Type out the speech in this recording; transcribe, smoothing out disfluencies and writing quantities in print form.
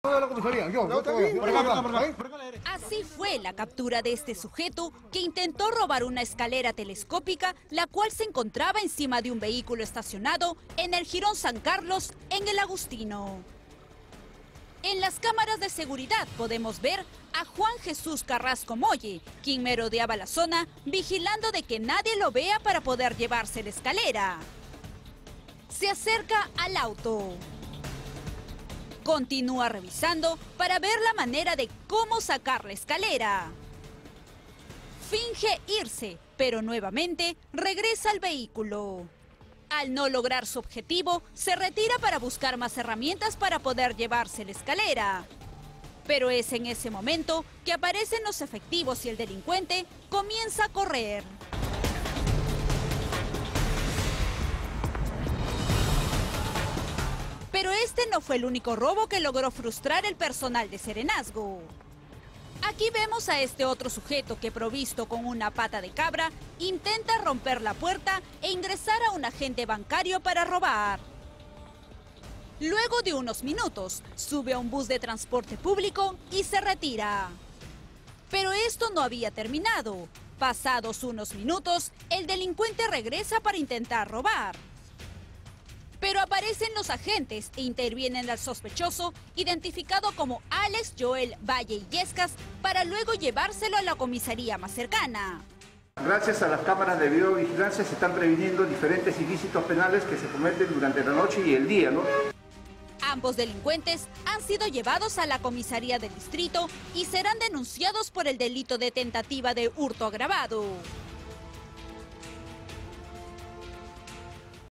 Así fue la captura de este sujeto que intentó robar una escalera telescópica, la cual se encontraba encima de un vehículo estacionado en el Jirón San Carlos, en el Agustino. En las cámaras de seguridad podemos ver a Juan Jesús Carrasco Molle, quien merodeaba la zona vigilando de que nadie lo vea para poder llevarse la escalera. Se acerca al auto. Continúa revisando para ver la manera de cómo sacar la escalera. Finge irse, pero nuevamente regresa al vehículo. Al no lograr su objetivo, se retira para buscar más herramientas para poder llevarse la escalera. Pero es en ese momento que aparecen los efectivos y el delincuente comienza a correr. Pero este no fue el único robo que logró frustrar el personal de Serenazgo. Aquí vemos a este otro sujeto que, provisto con una pata de cabra, intenta romper la puerta e ingresar a un agente bancario para robar. Luego de unos minutos, sube a un bus de transporte público y se retira. Pero esto no había terminado. Pasados unos minutos, el delincuente regresa para intentar robar. Pero aparecen los agentes e intervienen al sospechoso, identificado como Alex Joel Valle Illescas, para luego llevárselo a la comisaría más cercana. Gracias a las cámaras de videovigilancia se están previniendo diferentes ilícitos penales que se cometen durante la noche y el día, ¿no? Ambos delincuentes han sido llevados a la comisaría del distrito y serán denunciados por el delito de tentativa de hurto agravado.